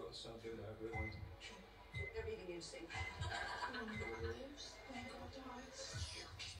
those sound good. Have a good one. They're meeting you soon.